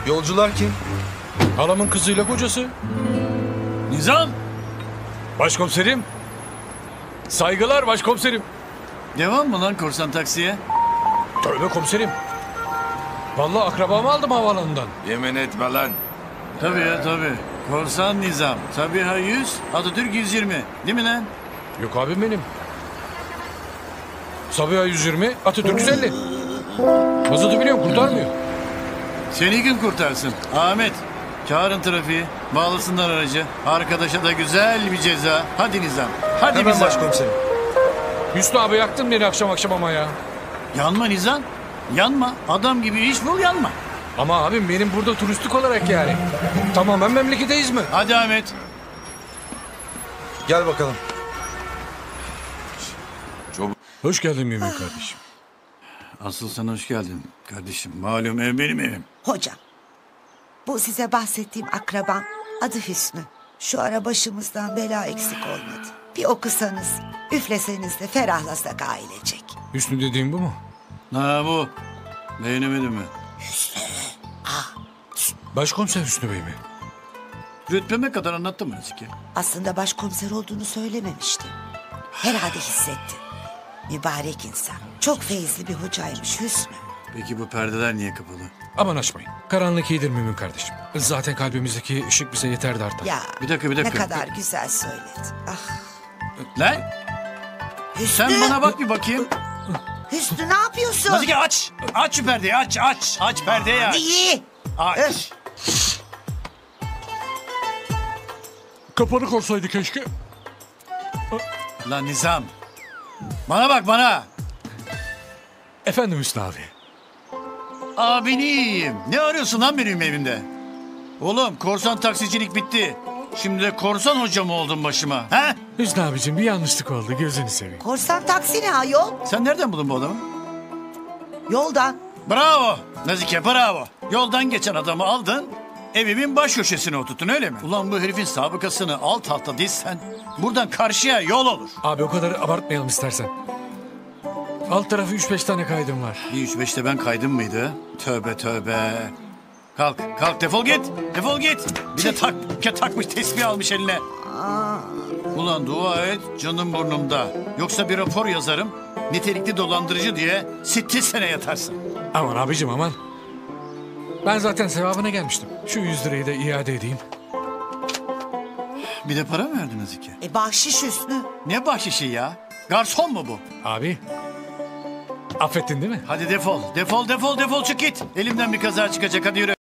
Yolcular kim? Halamın kızıyla kocası. Nizam! Başkomiserim. Saygılar başkomiserim. Devam mı lan korsan taksiye? Tövbe komiserim. Vallahi akrabamı aldım havaalanından. Yemin etme lan. Tabii ya tabii. Korsan Nizam. Sabiha 100, Atatürk 120. Değil mi lan? Yok abim benim. Sabiha 120, Atatürk 150. Mazotu biliyorum kurtarmıyor. Seni kim kurtarsın? Ahmet. Çağırın trafiği. Bağlasınlar aracı. Arkadaşa da güzel bir ceza. Hadi Nizam. Hadi Hemen Nizam. başkomiserim. Hüsnü abi yaktın beni akşam akşam ama ya. Yanma Nizam. Yanma. Adam gibi iş bul yanma. Ama abim benim burada turistik olarak yani. Tamamen memleketeyiz mi? Hadi Ahmet. Gel bakalım. Hoş geldin Mümin kardeşim. Asıl sana hoş geldin kardeşim. Malum ev benim evim. Hocam, bu size bahsettiğim akraban adı Hüsnü. Şu ara başımızdan bela eksik olmadı. Bir okusanız, üfleseniz de ferahlasak ailecek. Hüsnü dediğim bu mu? Ha bu. Beğenemedin mi? Başkomiser Hüsnü Bey mi? Rütbeme kadar anlattım mı Nazike? Aslında başkomiser olduğunu söylememişti. Herhalde hissetti. Mübarek insan. Çok feyizli bir hocaymış Hüsnü. Peki bu perdeler niye kapalı? Aman açmayın. Karanlık iyidir Mümin kardeşim. Zaten kalbimizdeki ışık bize yeter de artar. Ya Bir dakika. ne kadar güzel söyledi. Ah, Lan Hüsnü. sen bana bak bir bakayım. Hüsnü ne yapıyorsun? Nazike aç. Aç şu perdeyi aç. Aç perdeyi aç. İyi. Aç. Kapanı korsaydı keşke. Lan Nizam. Bana bak bana. Efendim Hüsnü abi. Abiniyim. Ne arıyorsun lan benim evimde? Oğlum korsan taksicilik bitti. Şimdi de korsan hoca mı oldun başıma? He? Hüsnü abicim bir yanlışlık oldu gözünü seveyim. Korsan taksi ne ayol? Sen nereden buldun bu adamı? Yoldan. Bravo. Nazike bravo. Yoldan geçen adamı aldın. Evimin baş köşesine oturttun öyle mi? Ulan bu herifin sabıkasını alt alta dizsen buradan karşıya yol olur. Abi o kadar abartmayalım istersen. Alt tarafı 3-5 tane kaydım var. Bir 3-5'te ben kaydım mıydı? Tövbe. Kalk defol git. Defol git. Bir de takmış tesbih almış eline. Ulan dua et canım burnumda. Yoksa bir rapor yazarım. Nitelikli dolandırıcı diye 8 sene yatarsın. Aman abicim aman. Ben zaten sevabına gelmiştim. Şu 100 lirayı da iade edeyim. Bir de para mı verdin Nazike? Bahşiş Hüsnü. Ne bahşişi ya? Garson mu bu? Abi. Affettin değil mi? Hadi defol çık git. Elimden bir kaza çıkacak hadi yürü.